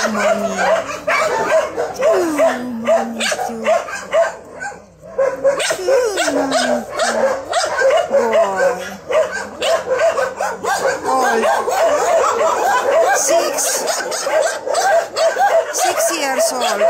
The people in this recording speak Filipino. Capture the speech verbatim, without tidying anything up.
Mommy. Oh, mommy too. Oh, mommy too. Boy. All. Six. Six years old.